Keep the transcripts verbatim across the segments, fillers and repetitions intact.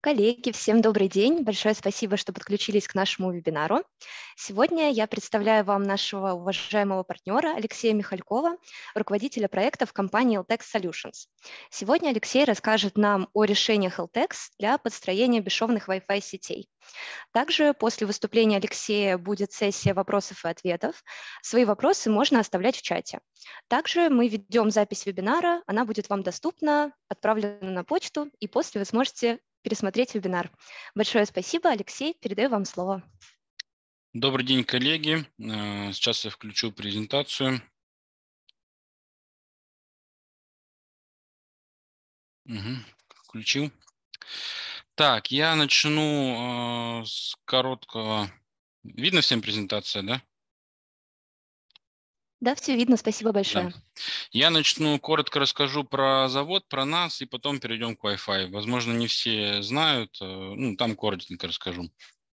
Коллеги, всем добрый день. Большое спасибо, что подключились к нашему вебинару. Сегодня я представляю вам нашего уважаемого партнера Алексея Михалькова, руководителя проекта в компании Eltex Solutions. Сегодня Алексей расскажет нам о решениях Eltex для подстроения бесшовных Wi-Fi сетей. Также после выступления Алексея будет сессия вопросов и ответов. Свои вопросы можно оставлять в чате. Также мы ведем запись вебинара, она будет вам доступна, отправлена на почту, и после вы сможете пересмотреть вебинар. Большое спасибо, Алексей, передаю вам слово. Добрый день, коллеги. Сейчас я включу презентацию. Угу, включил. Так, я начну э, с короткого. Видно всем презентация, да? Да, все видно, спасибо большое. Да. Я начну, коротко расскажу про завод, про нас, и потом перейдем к Wi-Fi. Возможно, не все знают, ну, там коротенько расскажу.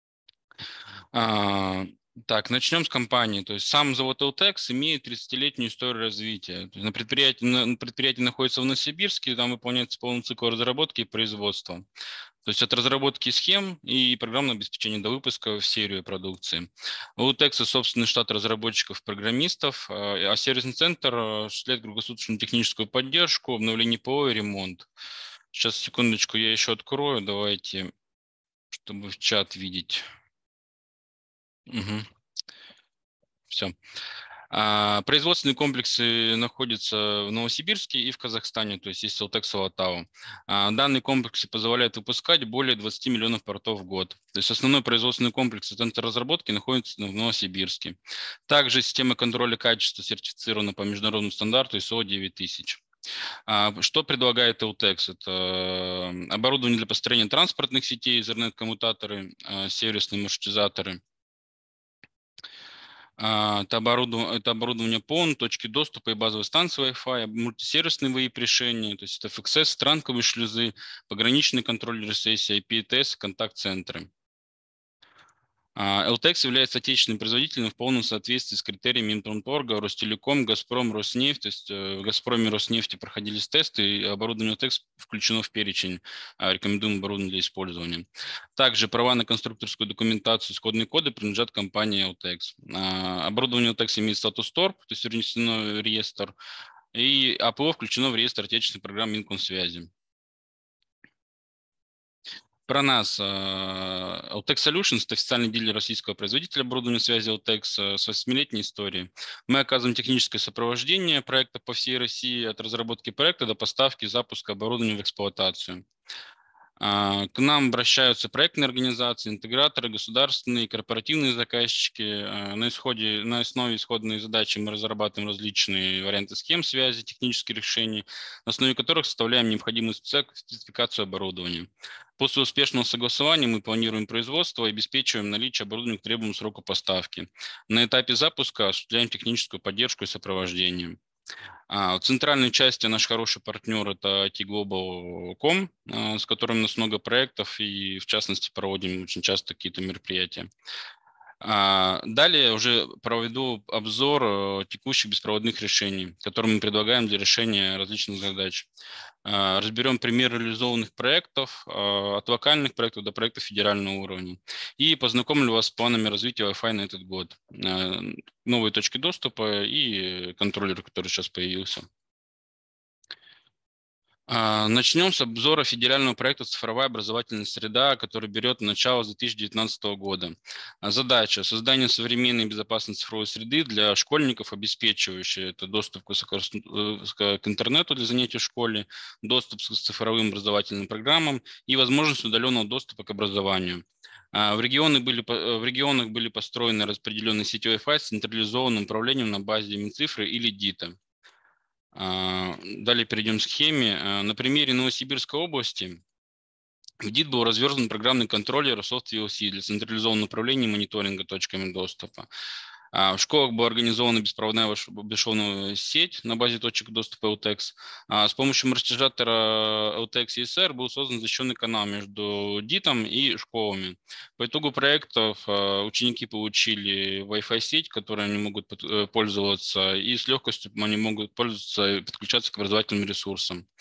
А, так, начнем с компании. То есть сам завод Eltex имеет тридцатилетнюю историю развития. На предприятии, на предприятии находится в Новосибирске, там выполняется полный цикл разработки и производства. То есть от разработки схем и программного обеспечения до выпуска в серию продукции. У Eltex собственный штат разработчиков-программистов, а сервисный центр осуществляет круглосуточную техническую поддержку, обновление ПО и ремонт. Сейчас, секундочку, я еще открою. Давайте, чтобы в чат видеть. Угу. Все. А, производственные комплексы находятся в Новосибирске и в Казахстане, то есть есть Eltex Алатау. А, данные комплексы позволяют выпускать более двадцати миллионов портов в год. То есть основной производственный комплекс и центр разработки находится в Новосибирске. Также система контроля качества сертифицирована по международному стандарту ай эс о девять тысяч. А, что предлагает Eltex? Это оборудование для построения транспортных сетей, Ethernet-коммутаторы, сервисные маршрутизаторы. Это оборудование, это оборудование пон, точки доступа и базовые станции Wi-Fi, мультисервисные ви ай пи-решения, то есть это эф икс эс, странковые шлюзы, пограничный контроль сессии, ай пи ти эс, контакт-центры. Eltex является отечественным производителем в полном соответствии с критериями Минпромторга, Ростелеком, Газпром, Роснефть. То есть в Газпроме и Роснефти проходились тесты, и оборудование Eltex включено в перечень рекомендуемого оборудования для использования. Также права на конструкторскую документацию, исходные коды принадлежат компании Eltex. Оборудование Eltex имеет статус торп, то есть внесено в реестр, и АПО включено в реестр отечественных программ Минкомсвязи. Про нас. Eltex Solutions – это официальный дилер российского производителя оборудования связи Eltex с восьмилетней историей. Мы оказываем техническое сопровождение проекта по всей России от разработки проекта до поставки и запуска оборудования в эксплуатацию. К нам обращаются проектные организации, интеграторы, государственные, корпоративные заказчики. На, исходе, на основе исходной задачи мы разрабатываем различные варианты схем связи, технических решений, на основе которых составляем необходимую спецификацию оборудования. После успешного согласования мы планируем производство и обеспечиваем наличие оборудования к требуемому сроку поставки. На этапе запуска осуществляем техническую поддержку и сопровождение. А, в центральной части наш хороший партнер – это ай ти глобал точка ком, а, с которым у нас много проектов и, в частности, проводим очень часто какие-то мероприятия. А, далее уже проведу обзор текущих беспроводных решений, которые мы предлагаем для решения различных задач. А, разберем примеры реализованных проектов, а, от локальных проектов до проектов федерального уровня. И познакомлю вас с планами развития Wi-Fi на этот год. А, новые точки доступа и контроллер, который сейчас появился. Начнем с обзора федерального проекта «Цифровая образовательная среда», который берет начало с две тысячи девятнадцатого года. Задача – создание современной и безопасной цифровой среды для школьников, обеспечивающей это доступ к, к интернету для занятий в школе, доступ к цифровым образовательным программам и возможность удаленного доступа к образованию. В, регионы были, в регионах были построены распределенные сети Wi-Fi с централизованным управлением на базе Минцифры или ДИТа. Далее перейдем к схеме. На примере Новосибирской области в ДИТ был развернут программный контроллер Soft ви эл си для централизованного управления и мониторинга точками доступа. В школах была организована беспроводная бесшовная сеть на базе точек доступа Eltex. С помощью маршрутизатора Eltex и эс эр был создан защищенный канал между ДИТом и школами. По итогу проектов ученики получили Wi-Fi сеть, которой они могут пользоваться, и с легкостью они могут пользоваться и подключаться к образовательным ресурсам.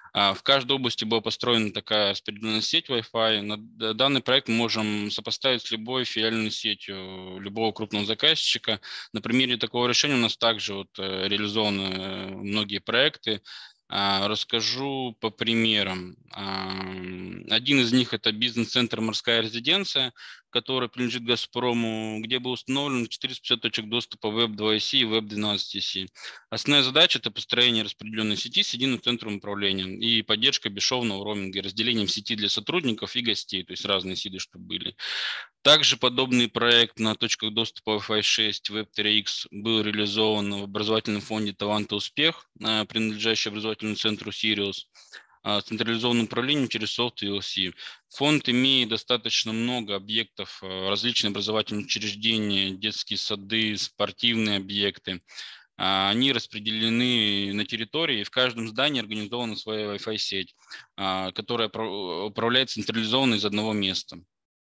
В каждой области была построена такая распределенная сеть Wi-Fi. Данный проект мы можем сопоставить с любой филиальной сетью любого крупного заказчика. На примере такого решения у нас также вот реализованы многие проекты. Расскажу по примерам. Один из них – это бизнес-центр «Морская резиденция», который принадлежит «Газпрому», где было установлено четыреста пятьдесят точек доступа веб два и си и веб двенадцать и си. Основная задача – это построение распределенной сети с единым центром управления и поддержка бесшовного роуминга, разделением сети для сотрудников и гостей, то есть разные сиды, чтобы были. Также подобный проект на точках доступа Wi-Fi шесть веб три икс был реализован в образовательном фонде «Талант и успех», принадлежащий образовательному центру «Сириус», с централизованным управлением через софт эл си. Фонд имеет достаточно много объектов, различные образовательные учреждения, детские сады, спортивные объекты. Они распределены на территории, и в каждом здании организована своя Wi-Fi сеть, которая управляется централизованно из одного места.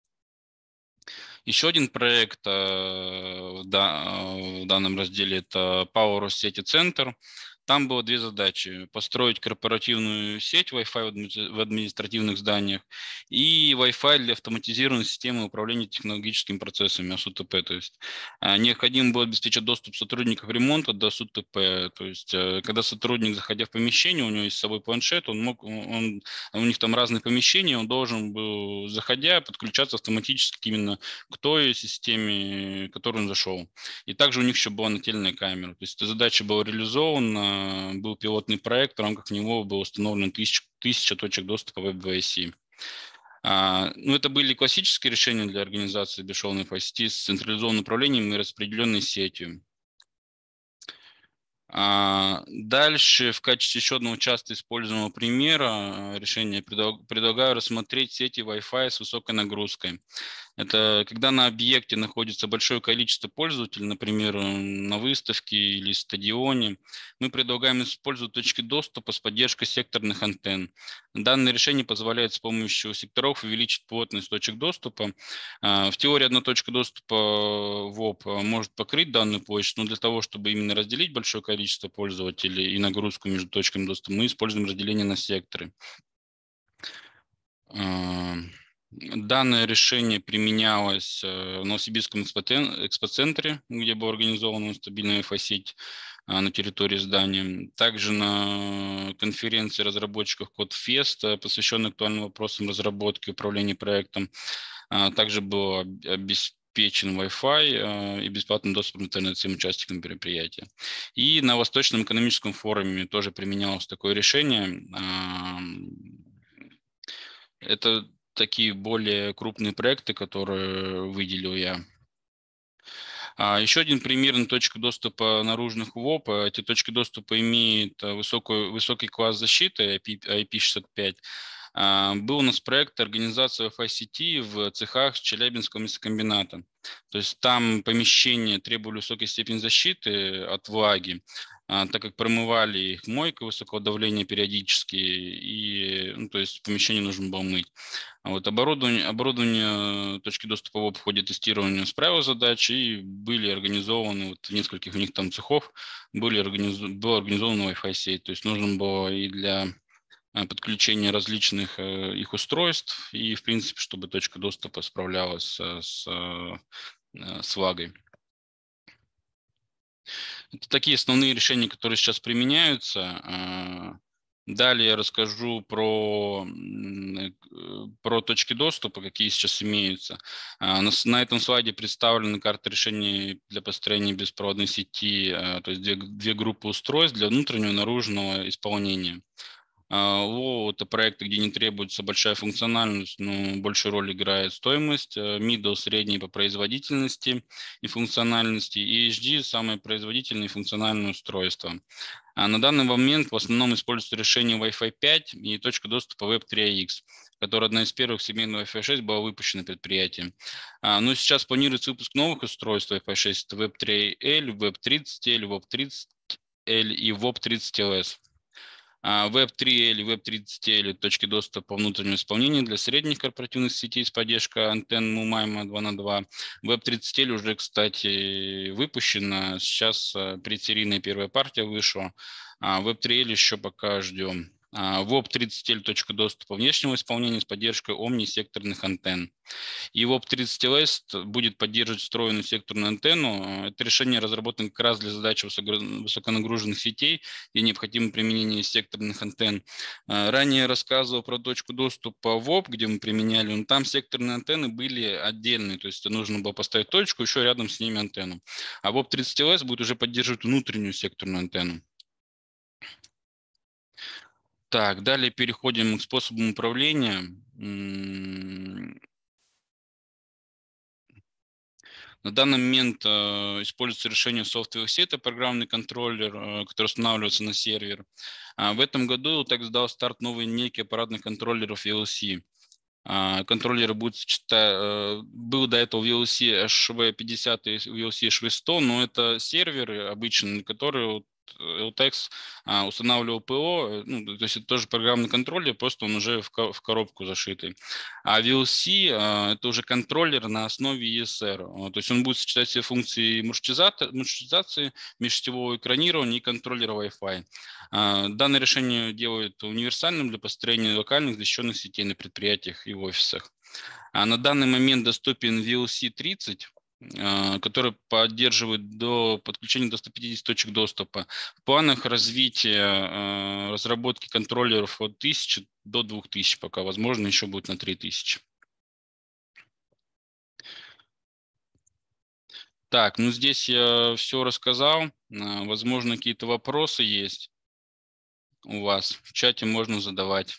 Еще один проект в данном разделе – это ПАО «Россети Центр». Там было две задачи: построить корпоративную сеть Wi-Fi в административных зданиях и Wi-Fi для автоматизированной системы управления технологическими процессами, эс у тэ пэ. То есть необходимо было обеспечить доступ сотрудников ремонта до эс у тэ пэ. То есть когда сотрудник, заходя в помещение, у него есть с собой планшет, он мог, он, у них там разные помещения, он должен был, заходя, подключаться автоматически именно к той системе, в которую он зашел. И также у них еще была нательная камера. То есть эта задача была реализована. Был пилотный проект, в рамках него было установлено тысяча, тысяча точек доступа веб два и си. А, ну, это были классические решения для организации бесшовной Wi-Fi сети с централизованным управлением и распределенной сетью. А, дальше, в качестве еще одного часто используемого примера решения, предлагаю рассмотреть сети Wi-Fi с высокой нагрузкой. Это когда на объекте находится большое количество пользователей, например, на выставке или стадионе. Мы предлагаем использовать точки доступа с поддержкой секторных антенн. Данное решение позволяет с помощью секторов увеличить плотность точек доступа. В теории одна точка доступа в ОП может покрыть данную площадь, но для того, чтобы именно разделить большое количество пользователей и нагрузку между точками доступа, мы используем разделение на секторы. Данное решение применялось в Новосибирском экспоцентре, где была организована стабильная Wi-Fi сеть на территории здания. Также на конференции разработчиков CodeFest, посвященной актуальным вопросам разработки и управления проектом, также был обеспечен Wi-Fi и бесплатный доступ в интернет всем участникам мероприятия. И на Восточном экономическом форуме тоже применялось такое решение. Это такие более крупные проекты, которые выделил я. А еще один пример на точку доступа наружных ВОП. Эти точки доступа имеют высокую, высокий класс защиты ай пи шестьдесят пять. Был у нас проект организации Wi-Fi сети в цехах Челябинского мясокомбината. То есть там помещения требовали высокой степени защиты от влаги, так как промывали их мойкой высокого давления периодически, и, ну, то есть помещение нужно было мыть. А вот оборудование, оборудование точки доступа ВОП в ходе тестирования справило задачи, и были организованы, вот в нескольких у них там цехов, были организу, была организована Wi-Fi сеть. То есть нужно было и для подключения различных их устройств, и, в принципе, чтобы точка доступа справлялась с, с влагой. Это такие основные решения, которые сейчас применяются. Далее я расскажу про, про точки доступа, какие сейчас имеются. На, на этом слайде представлены карты решений для построения беспроводной сети, то есть две, две группы устройств для внутреннего и наружного исполнения. Low – это проекты, где не требуется большая функциональность, но большую роль играет стоимость. Middle – средний по производительности и функциональности. И эйч ди – самое производительное и функциональное устройство. А на данный момент в основном используется решение Wi-Fi пять и точка доступа веб три икс, которая одна из первых семейных Wi-Fi шесть была выпущена предприятием. Но сейчас планируется выпуск новых устройств Wi-Fi шесть – веб три эл, веб тридцать эл, веб тридцать эл и веб тридцать эл эс. веб три эл и веб тридцать эл – точки доступа по внутреннему исполнению для средних корпоративных сетей с поддержкой антенн мумайма два на два. веб тридцать эл уже, кстати, выпущена. Сейчас предсерийная первая партия вышла. веб три эл еще пока ждем. воп тридцать эл точка доступа внешнего исполнения с поддержкой омни-секторных антенн. И воп тридцать эл эс будет поддерживать встроенную секторную антенну. Это решение разработано как раз для задач высоконагруженных сетей, где необходимо применение секторных антенн. Ранее рассказывал про точку доступа воп, где мы применяли, но там секторные антенны были отдельные, то есть нужно было поставить точку, еще рядом с ними антенну. А воп тридцать эл эс будет уже поддерживать внутреннюю секторную антенну. Так, далее переходим к способам управления. На данный момент э, используется решение Software Set, это программный контроллер, э, который устанавливается на сервер. А в этом году также дал старт новый некий аппаратных контроллеров ви эл си. А, контроллеры будут сочетать, э, был до этого ви эл си эйч ви пятьдесят и ви эл си эйч ви сто, но это серверы обычные, которые эл ти экс а, устанавливал ПО, ну, то есть это тоже программный контроллер, просто он уже в, ко в коробку зашитый. А ви эл си а, это уже контроллер на основе и эс эр, то есть он будет сочетать все функции маршрутизации, межсетевого экранирования и контроллера Wi-Fi. А, данное решение делает универсальным для построения локальных защищенных сетей на предприятиях и в офисах. А на данный момент доступен ви эл си тридцать, который поддерживает до подключения до ста пятидесяти точек доступа. В планах развития разработки контроллеров от тысячи до двух тысяч пока, возможно, еще будет на три тысячи. Так, ну здесь я все рассказал. Возможно, какие-то вопросы есть у вас. В чате можно задавать.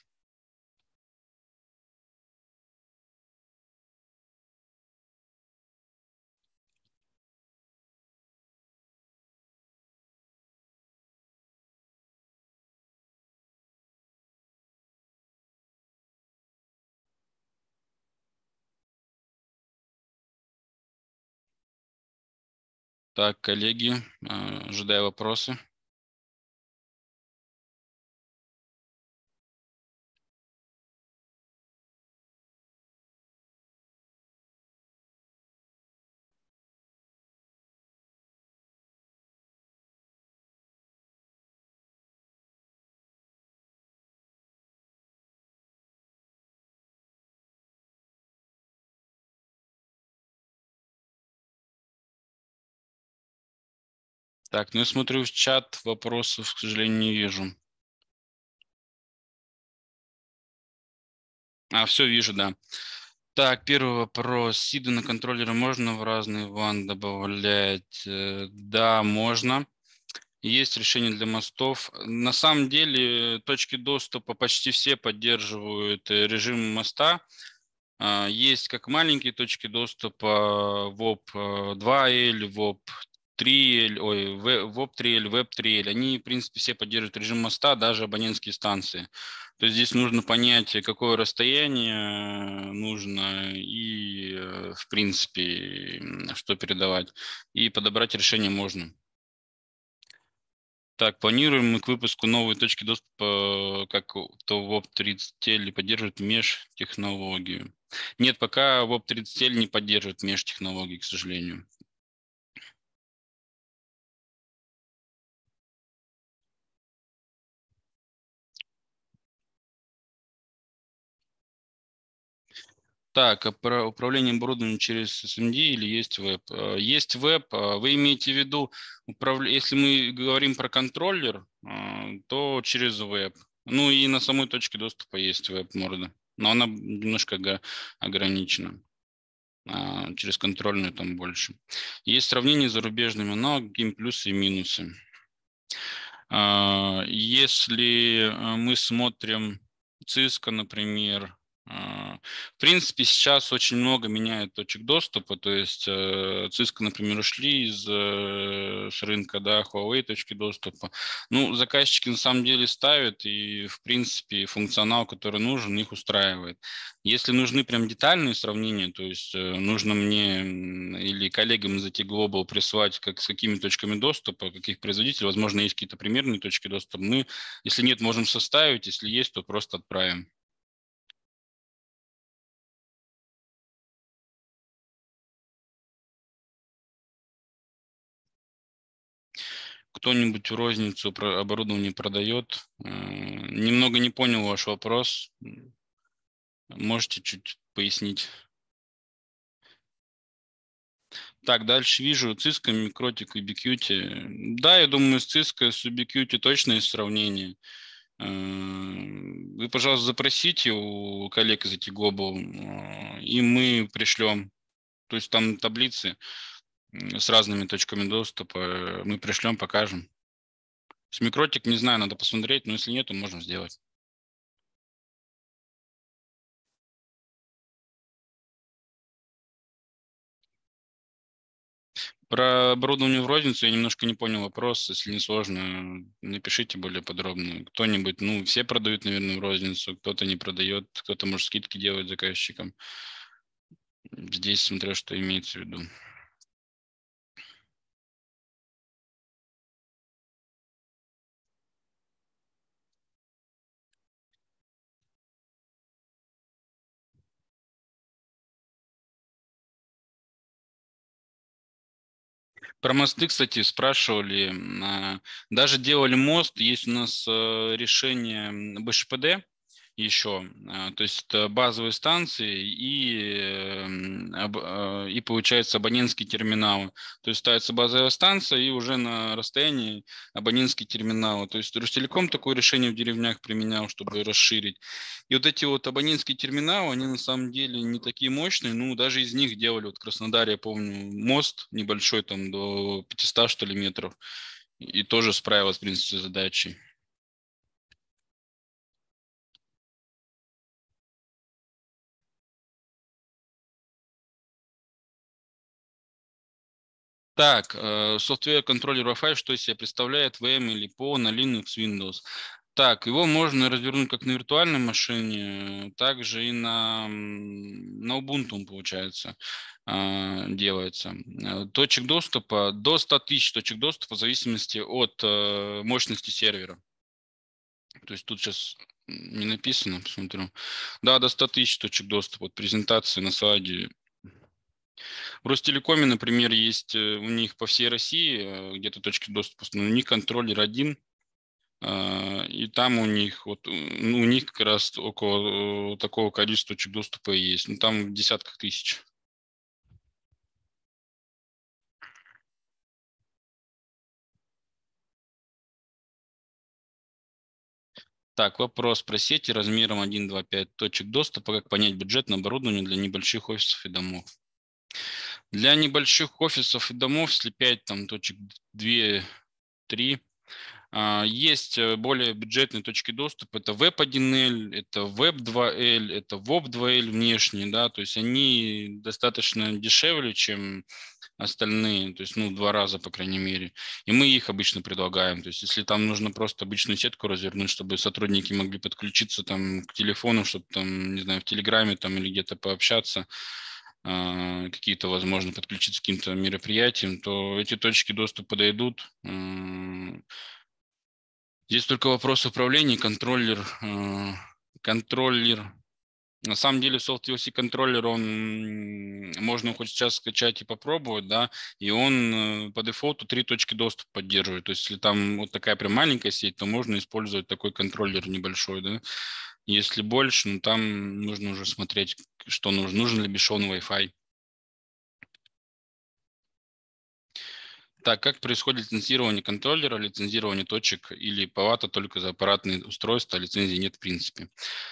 Так, коллеги, ожидаю вопросы. Так, ну я смотрю в чат, вопросов, к сожалению, не вижу. А, все вижу, да. Так, первый вопрос. Сиды на контроллеры можно в разные ван добавлять? Да, можно. Есть решение для мостов. На самом деле точки доступа почти все поддерживают режим моста. Есть как маленькие точки доступа воп два эл, воп три эл, ой, воп три эл, веб три эл. Они, в принципе, все поддерживают режим моста, даже абонентские станции. То есть здесь нужно понять, какое расстояние нужно и, в принципе, что передавать. И подобрать решение можно. Так, планируем мы к выпуску новой точки доступа, как то воп тридцать эл поддерживает межтехнологию. Нет, пока воп тридцать эл не поддерживает межтехнологии, к сожалению. Так, а про управление оборудованием через эс эм ди или есть веб? Есть веб. Вы имеете в виду, если мы говорим про контроллер, то через веб. Ну и на самой точке доступа есть веб-морда, но она немножко ограничена. Через контрольную там больше. Есть сравнение с зарубежными, но какие плюсы и минусы. Если мы смотрим Cisco, например, в принципе, сейчас очень много меняют точек доступа, то есть Cisco, например, ушли из с рынка, да, Huawei точки доступа. Ну, заказчики на самом деле ставят, и, в принципе, функционал, который нужен, их устраивает. Если нужны прям детальные сравнения, то есть нужно мне или коллегам из ай ти Global прислать, как, с какими точками доступа, каких производителей, возможно, есть какие-то примерные точки доступа, мы, если нет, можем составить, если есть, то просто отправим. Кто-нибудь в розницу оборудование продает? Немного не понял ваш вопрос. Можете чуть пояснить? Так, дальше вижу Cisco, Микротик, Ubiquiti. Да, я думаю, с Cisco, с Ubiquiti точно есть сравнение. Вы, пожалуйста, запросите у коллег из ай ти Global, и мы пришлем. То есть там таблицы с разными точками доступа. Мы пришлем, покажем. С Микротик, не знаю, надо посмотреть, но если нет, то можем сделать. Про оборудование в розницу я немножко не понял вопрос. Если не сложно, напишите более подробно. Кто-нибудь, ну, все продают, наверное, в розницу, кто-то не продает, кто-то, может, скидки делает заказчикам. Здесь смотря, что имеется в виду. Про мосты, кстати, спрашивали. Даже делали мост. Есть у нас решение бэ ш пэ дэ еще. То есть это базовые станции и, и получается абонентские терминалы. То есть ставится базовая станция и уже на расстоянии абонентские терминалы. То есть Ростелеком такое решение в деревнях применял, чтобы расширить. И вот эти вот абонентские терминалы, они на самом деле не такие мощные. Ну, даже из них делали, вот в Краснодаре, я помню, мост небольшой, там до пятисот, что ли, метров. И тоже справилась, в принципе, с задачей. Так, software контроллер Wi-Fi, что из себя представляет ви эм или пи о на Linux, Windows. Так, его можно развернуть как на виртуальной машине, также и на, на Ubuntu, получается, делается. Точек доступа до ста тысяч точек доступа в зависимости от мощности сервера. То есть тут сейчас не написано, посмотрю. Да, до ста тысяч точек доступа. Вот презентации на слайде. В Ростелекоме, например, есть у них по всей России где-то точки доступа, но у них контроллер один, и там у них вот ну, у них как раз около такого количества точек доступа и есть. Ну, там в десятках тысяч. Так, вопрос про сети размером один, два, пять точек доступа. Как понять бюджет на оборудование для небольших офисов и домов? Для небольших офисов и домов, если пять там, точек два-три, есть более бюджетные точки доступа. Это веб один эл, это веб два эл, это воп два эл внешние. Да, то есть они достаточно дешевле, чем остальные, то есть, ну, в два раза, по крайней мере. И мы их обычно предлагаем. То есть, если там нужно просто обычную сетку развернуть, чтобы сотрудники могли подключиться там к телефону, чтобы там, не знаю, в Телеграме там или где-то пообщаться, какие-то, возможно, подключиться к каким-то мероприятиям, то эти точки доступа подойдут. Здесь только вопрос управления, контроллер, контроллер. На самом деле SoftVLC контроллер, он можно хоть сейчас скачать и попробовать, да, и он по дефолту три точки доступа поддерживает. То есть, если там вот такая прям маленькая сеть, то можно использовать такой контроллер небольшой, да. Если больше, ну там нужно уже смотреть, что нужно. Нужен ли бесшовный Wi-Fi. Так, как происходит лицензирование контроллера, лицензирование точек или палата только за аппаратные устройства, а лицензии нет в принципе?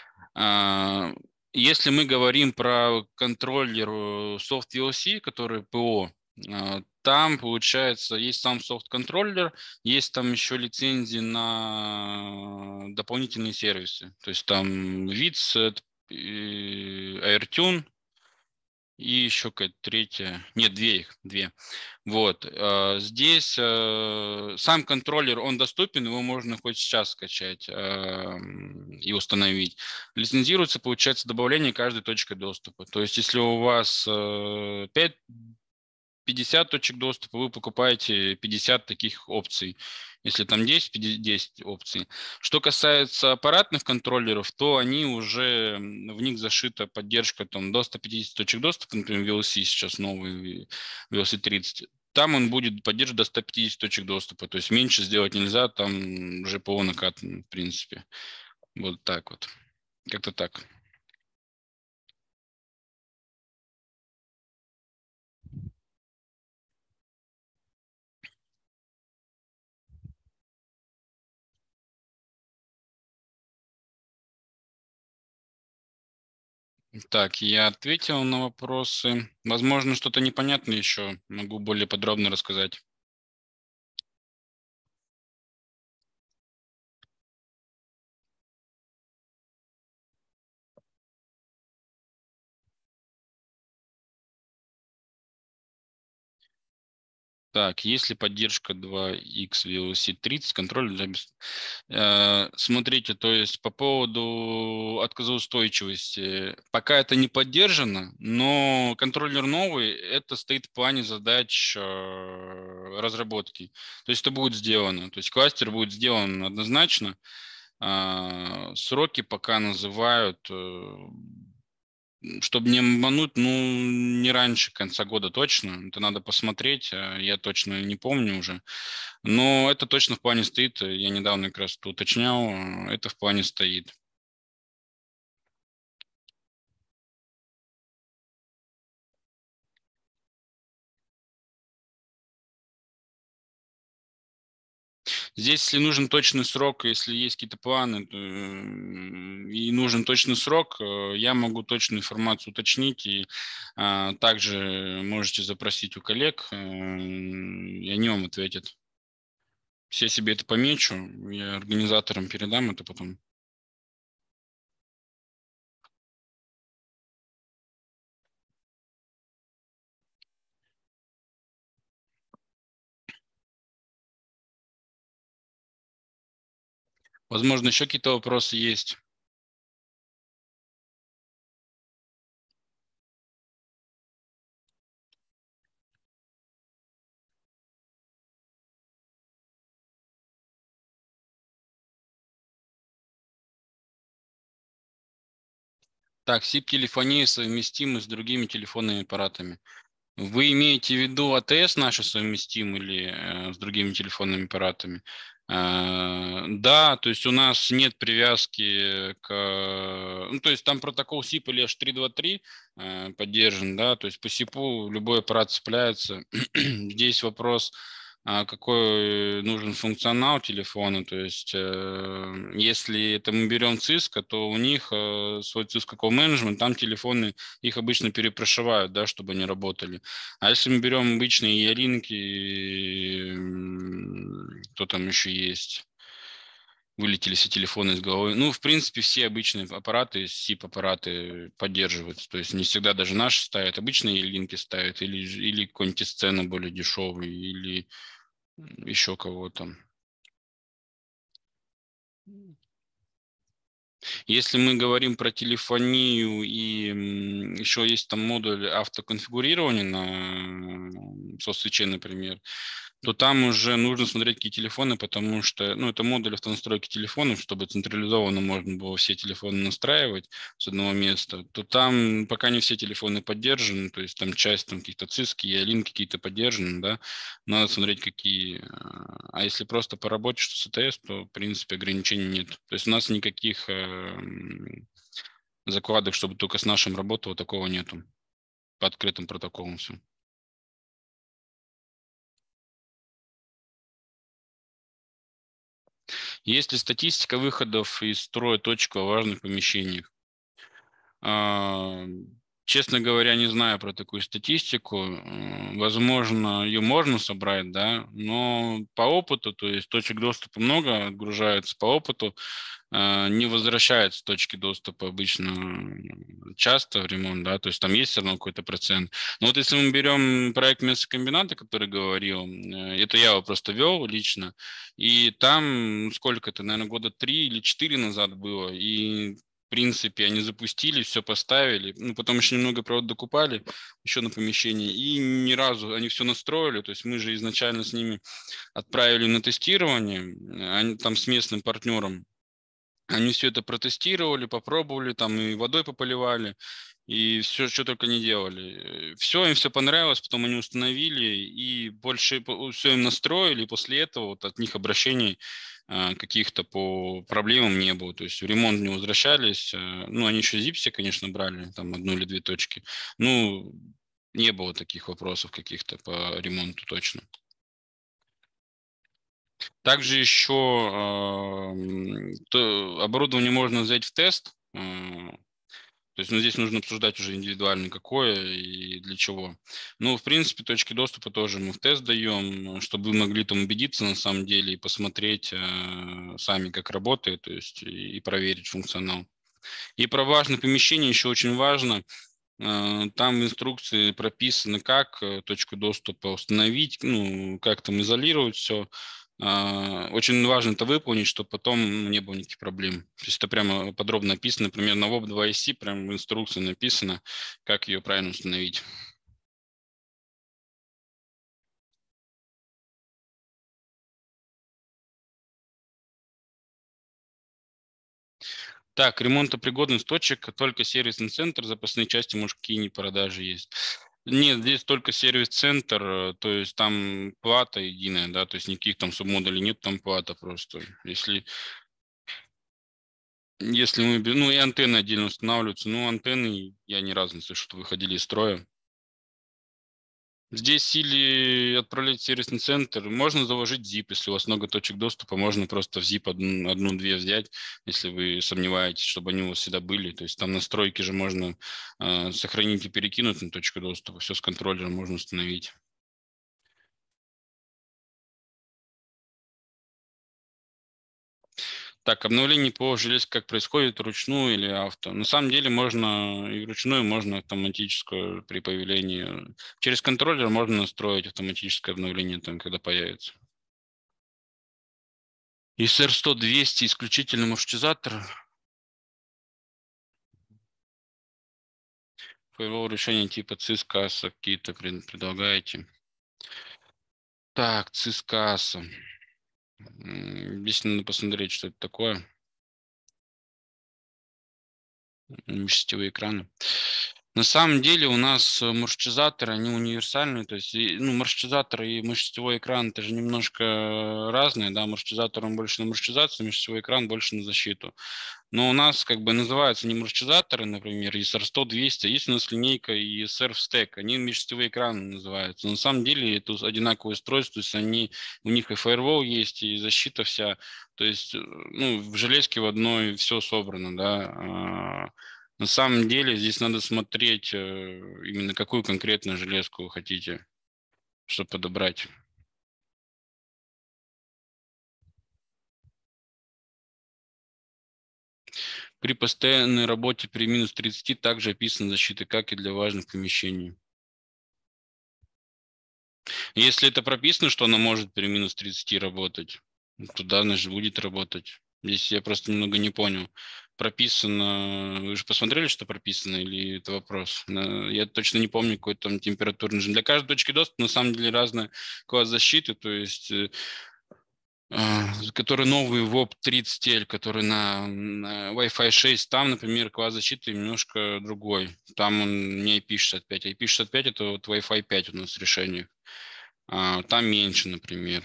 Если мы говорим про контроллер SoftVLC, который пи о, там, получается, есть сам софт-контроллер, есть там еще лицензии на дополнительные сервисы. То есть там видс, AirTune и еще какая-то третья. Нет, две их, две. Вот. Здесь сам контроллер, он доступен, его можно хоть сейчас скачать и установить. Лицензируется, получается, добавление каждой точкой доступа. То есть, если у вас пять, пятьдесят точек доступа, вы покупаете пятьдесят таких опций. Если там десять, десять опций. Что касается аппаратных контроллеров, то они уже, в них зашита поддержка там, до ста пятидесяти точек доступа, например, ви эл си сейчас новый, ви эл си тридцать. Там он будет поддерживать до ста пятидесяти точек доступа. То есть меньше сделать нельзя, там уже пи о накатан, в принципе. Вот так вот. Как-то так. Так, я ответил на вопросы. Возможно, что-то непонятно еще. Могу более подробно рассказать. Так, есть ли поддержка два икс ви эл си тридцать, контроль для... бес- Э, Смотрите, то есть по поводу отказоустойчивости, пока это не поддержано, но контроллер новый, это стоит в плане задач э, разработки. То есть это будет сделано, то есть кластер будет сделан однозначно. А, Сроки пока называют, э, чтобы не обмануть, ну, не раньше конца года точно. Это надо посмотреть, а я точно не помню уже. Но это точно в плане стоит. Я недавно как раз это уточнял. э, Это в плане стоит. Здесь, если нужен точный срок, если есть какие-то планы то, м, и нужен точный срок, э, я могу точную информацию уточнить. И а, также можете запросить у коллег, э, и они вам ответят. Я себе это помечу, я организаторам передам это потом. Возможно, еще какие-то вопросы есть. Так, сип-телефония совместима с другими телефонными аппаратами. Вы имеете в виду а тэ эс наши совместим или э, с другими телефонными аппаратами? Э, да, то есть у нас нет привязки к... Ну, то есть там протокол сип или эйч триста двадцать три э, поддержан, да, то есть по сипу любой аппарат цепляется. Здесь вопрос, а какой нужен функционал телефона. То есть, э, если это мы берем Cisco, то у них э, свой Cisco Call Management, там телефоны, их обычно перепрошивают, да, чтобы они работали. А если мы берем обычные Ялинки, м, кто там еще есть? Вылетели все телефоны из головы. Ну, в принципе, все обычные аппараты, сип-аппараты поддерживаются. То есть не всегда даже наши ставят, обычные линки ставят, или, или какой-нибудь сцена более дешевый, или еще кого-то. Если мы говорим про телефонию и еще есть там модуль автоконфигурирования на соцсвече, например, то там уже нужно смотреть, какие телефоны, потому что, ну, это модуль автонастройки телефонов, чтобы централизованно можно было все телефоны настраивать с одного места, то там пока не все телефоны поддержаны, то есть там часть там каких-то циски и алинки какие-то поддержаны, да, надо смотреть, какие. А если просто по работе, что с а тэ эс, то, в принципе, ограничений нет. То есть у нас никаких э, закладок, чтобы только с нашим работало, такого нету. По открытым протоколам все. Есть ли статистика выходов из строя точек в важных помещениях? А, Честно говоря, не знаю про такую статистику. М, Возможно, ее можно собрать, да, но по опыту, то есть точек доступа много отгружается, по опыту а, не возвращаются точки доступа обычно м, часто в ремонт, да, то есть там есть все равно какой-то процент. Но вот если мы берем проект мясокомбината, который говорил, э, это я его просто вел лично, и там, ну, сколько это, наверное, года три или четыре назад было, и в принципе, они запустили, все поставили, ну, потом еще немного провод докупали еще на помещение, и ни разу они все настроили, то есть мы же изначально с ними отправили на тестирование, они там с местным партнером, они все это протестировали, попробовали, там и водой пополивали, и все, что только не делали. Все, им все понравилось, потом они установили, и больше все им настроили, и после этого вот от них обращений каких-то по проблемам не было. То есть в ремонт не возвращались. Ну, они еще зипси, конечно, брали, там одну или две точки. Ну, не было таких вопросов каких-то по ремонту точно. Также еще э, оборудование можно взять в тест. Э, то есть ну, здесь нужно обсуждать уже индивидуально, какое и для чего. Ну, в принципе, точки доступа тоже мы в тест даем, чтобы вы могли там убедиться на самом деле и посмотреть э, сами, как работает, то есть и, и проверить функционал. И про важное помещение еще очень важно. Там в инструкции прописано, как точку доступа установить, ну, как там изолировать все. Очень важно это выполнить, чтобы потом не было никаких проблем. То есть это прямо подробно написано, например, на воп два эс си прямо в инструкции написано, как ее правильно установить. Так, ремонтопригодность точек, только сервисный центр, запасные части, может, какие-нибудь продажи есть. Нет, здесь только сервис-центр, то есть там плата единая, да, то есть никаких там субмодулей нет, там плата просто. Если, если мы, ну и антенны отдельно устанавливаются, ну антенны я ни разу не слышу, что выходили из строя. Здесь или отправлять в сервисный центр, можно заложить зип, если у вас много точек доступа, можно просто в зип одну, одну-две взять, если вы сомневаетесь, чтобы они у вас всегда были. То есть там настройки же можно э, сохранить и перекинуть на точку доступа, все с контроллером можно установить. Так, обновление по железке как происходит, вручную или авто? На самом деле можно и вручную, можно автоматическую при появлении. Через контроллер можно настроить автоматическое обновление, там, когда появится. И эс эр сто двести исключительно маршрутизатор. Фаервол решения типа цискаса какие-то предлагаете. Так, цискаса. Здесь надо посмотреть, что это такое. Межсетевые экраны. На самом деле у нас маршрутизаторы, они универсальные, то есть ну, маршрутизатор и межсетевой экран это же немножко разные, да, маршрутизатор он больше на маршрутизацию, межсетевой экран больше на защиту. Но у нас как бы называются не маршрутизаторы, например, и эс эр сто двести, а есть у нас линейка и эс эр стек, они межсетевые экраны называются. Но на самом деле это одинаковые устройства, то есть они, у них и фаервол есть, и защита вся, то есть ну, в железке в одной все собрано, да. На самом деле здесь надо смотреть именно какую конкретную железку вы хотите, чтобы подобрать. При постоянной работе при минус тридцати также описана защита, как и для важных помещений. Если это прописано, что она может при минус тридцати работать, то да, она же будет работать. Здесь я просто немного не понял. Прописано... Вы же посмотрели, что прописано, или это вопрос? Я точно не помню, какой там температурный режим. Для каждой точки доступа на самом деле разная класс защиты, то есть который новый воп тридцать эль, который на, на Wi-Fi шесть, там, например, класс защиты немножко другой. Там он не ай пи шестьдесят пять. ай пи шестьдесят пять это вот Wi-Fi пять у нас решение. А, там меньше, например.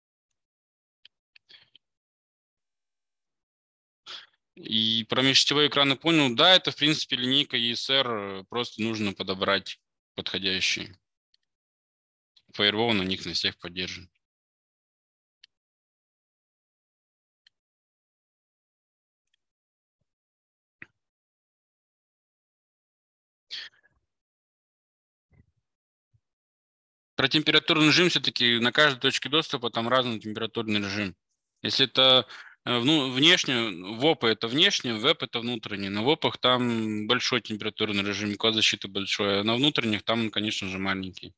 И про межсетевые экраны понял. Да, это, в принципе, линейка и эс эр. Просто нужно подобрать подходящие. Firewall на них на всех поддержан. Про температурный режим все-таки на каждой точке доступа там разный температурный режим. Если это ну, внешне, вопы это внешне, веб это внутренний. На вопах там большой температурный режим, класс защиты большой, а на внутренних там, конечно же, маленький.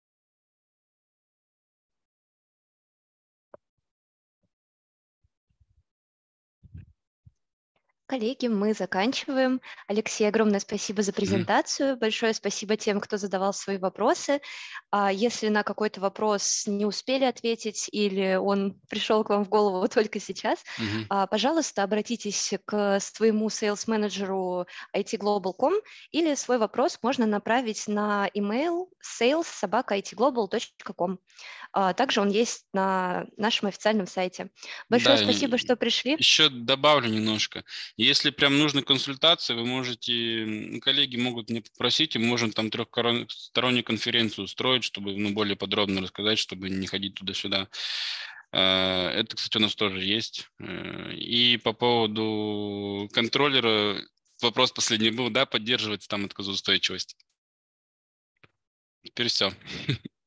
Коллеги, мы заканчиваем. Алексей, огромное спасибо за презентацию. Mm-hmm. Большое спасибо тем, кто задавал свои вопросы. Если на какой-то вопрос не успели ответить или он пришел к вам в голову только сейчас, mm-hmm. пожалуйста, обратитесь к своему сейлс-менеджеру ай ти глобал точка ком или свой вопрос можно направить на email sales собака ай ти глобал точка ком. Также он есть на нашем официальном сайте. Большое Да, спасибо, что пришли. еще добавлю немножко. Если прям нужны консультации, вы можете, коллеги могут мне попросить, и мы можем там трехстороннюю конференцию устроить, чтобы ну, более подробно рассказать, чтобы не ходить туда-сюда. Это, кстати, у нас тоже есть. И по поводу контроллера, вопрос последний был, да, поддерживается там отказоустойчивость. Теперь все.